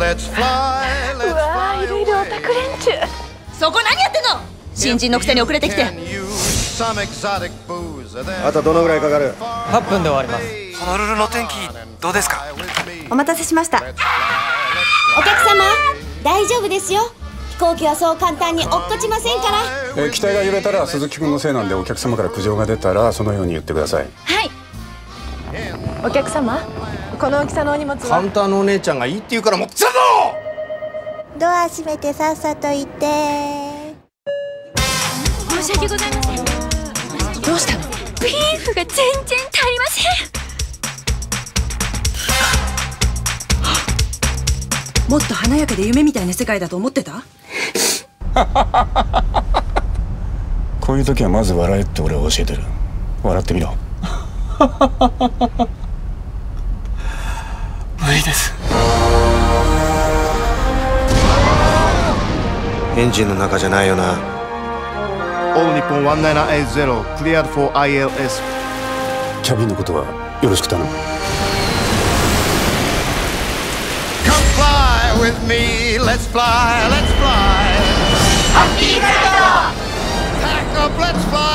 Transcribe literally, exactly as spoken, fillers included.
わー、いろいろオタク連中。 そこ何やってんの。新人のくせに遅れてきて。 あとどのぐらいかかる？ はっぷんで終わります。 ホノルルの天気どうですか？ お待たせしました。お客様、大丈夫ですよ。飛行機はそう簡単に落っこちませんから。 えー、機体が揺れたら鈴木君のせいなんで、お客様から苦情が出たらそのように言ってください。 はい。 お客様、この大きさのお荷物は。 カウンターのお姉ちゃんがいいって言うから持ってきたぞ。 ドア閉めてさっさと行って。 申し訳ございません。どうしたの？ビーフが全然足りません。 もっと華やかで夢みたいな世界だと思ってた？ こういう時はまず笑えって俺は教えてる。笑ってみろ。 無理です。 エンジンの中じゃないよな。 オール日本いちななはちゼロ Cleared for アイエルエス。 キャビンのことはよろしく頼む。 Come fly with me, let's fly, let's fly. Happy birthday! Pack up, let's fly.